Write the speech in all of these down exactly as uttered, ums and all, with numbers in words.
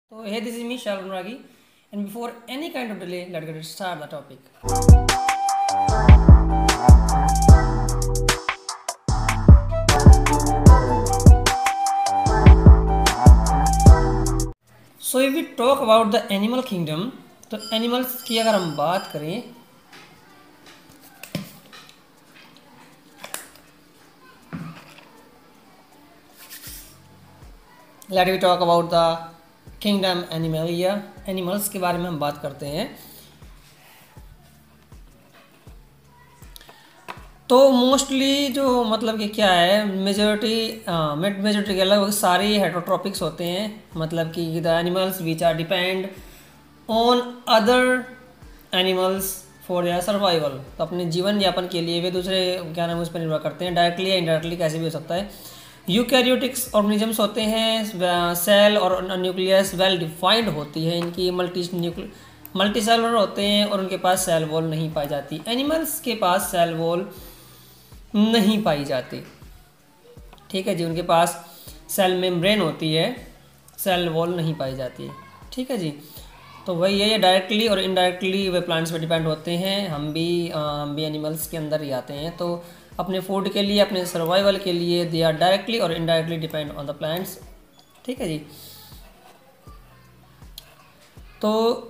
So hey, this is me Shalvan Ragi, and before any kind of delay, let's get start the topic. So if we talk about the animal kingdom, तो animals की अगर हम बात करें let we talk about the kingdom animalia, animals के बारे में हम बात करते हैं। तो मोस्टली जो मतलब कि क्या है मेजोरिटी मिड मेजोरिटी के लगभग सारे हेटरोट्रॉपिक्स होते हैं, मतलब कि the animals which are depend on other animals for their survival. तो अपने जीवन यापन के लिए वे दूसरे क्या नाम है उस पर निर्भर करते हैं, डायरेक्टली या इनडायरेक्टली कैसे भी हो सकता है। यूकैरियोटिक्स ऑर्गेनिजम्स होते हैं, सेल और न्यूक्लियस वेल डिफाइंड होती है इनकी, मल्टी न्यूक्ल मल्टी सेलुलर होते हैं और उनके पास सेल वॉल नहीं पाई जाती। एनिमल्स के पास सेल वॉल नहीं पाई जाती, ठीक है जी। उनके पास सेल मेम्ब्रेन होती है, सेल वॉल नहीं पाई जाती, ठीक है जी। तो वही है, ये डायरेक्टली और इनडायरेक्टली वे प्लांट्स पे डिपेंड होते हैं। हम भी आ, हम भी एनिमल्स के अंदर ही आते हैं। तो अपने फूड के लिए, अपने सर्वाइवल के लिए दे आर डायरेक्टली और indirectly depend on the plants, ठीक है जी। तो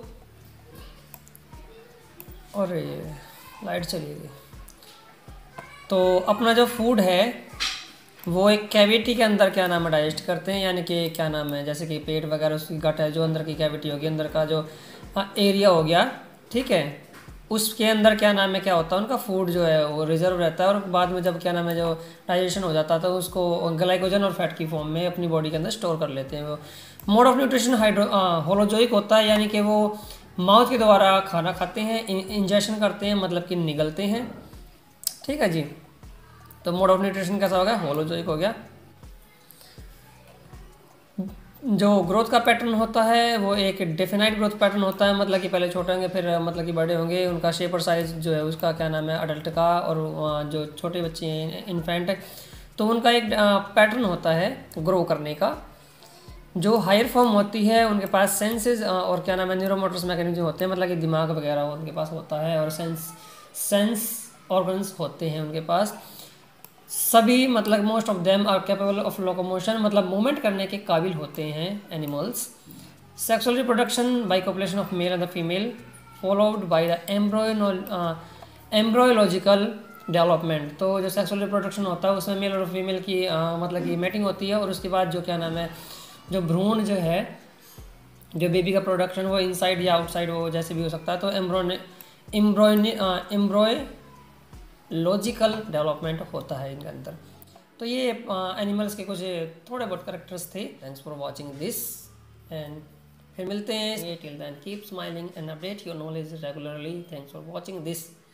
और लाइट चली गई। तो अपना जो फूड है वो एक कैविटी के अंदर क्या नाम है डाइजेस्ट करते हैं, यानी कि क्या नाम है जैसे कि पेट वगैरह उसकी गट है, जो अंदर की कैविटी होगी, अंदर का जो एरिया हो गया, ठीक है, उसके अंदर क्या नाम है क्या होता है उनका फूड जो है वो रिजर्व रहता है। और बाद में जब क्या नाम है जो डाइजेशन हो जाता है तो उसको ग्लाइकोजन और फैट की फॉर्म में अपनी बॉडी के अंदर स्टोर कर लेते हैं। वो mode of nutrition hydro holozoic होता है, यानी कि वो माउथ के द्वारा खाना खाते हैं, इंजेक्शन करते हैं, मतलब कि निगलते हैं, ठीक है जी। तो मोड ऑफ न्यूट्रिशन कैसा हो गया, होलोजोइक हो गया। जो ग्रोथ का पैटर्न होता है वो एक डेफिनाइट ग्रोथ पैटर्न होता है, मतलब कि पहले छोटे होंगे फिर मतलब कि बड़े होंगे। उनका शेप और साइज जो है उसका क्या नाम है अडल्ट का, और जो छोटे बच्चे हैं इन्फेंट है तो उनका एक पैटर्न होता है ग्रो करने का। जो हायर फॉर्म होती है उनके पास सेंसेस और क्या नाम है न्यूरोमोटर्स मैकेनिज्म होते हैं, मतलब कि दिमाग वगैरह उनके पास होता है, और सेंस सेंस ऑर्गन्स होते हैं उनके पास सभी, मतलब most of them are capable of locomotion, मतलब मूवमेंट करने के काबिल होते हैं animals. Sexual reproduction by copulation of male and the female followed by the embryological development. तो जो सेक्सुअल रिप्रोडक्शन होता है उसमें मेल और फीमेल की आ, मतलब कि मेटिंग होती है, और उसके बाद जो क्या नाम है जो भ्रूण जो है जो बेबी का प्रोडक्शन वो इनसाइड या आउटसाइड वो जैसे भी हो सकता है। तो एम्ब्रोन एम्ब्रोय एम्ब्रोय लॉजिकल डेवलपमेंट होता है इनके अंदर। तो ये एनिमल्स के कुछ थोड़े बहुत करेक्टर्स थे। Thanks for watching this and फिर मिलते हैं। Till then keep smiling and update your knowledge regularly. Thanks for watching this.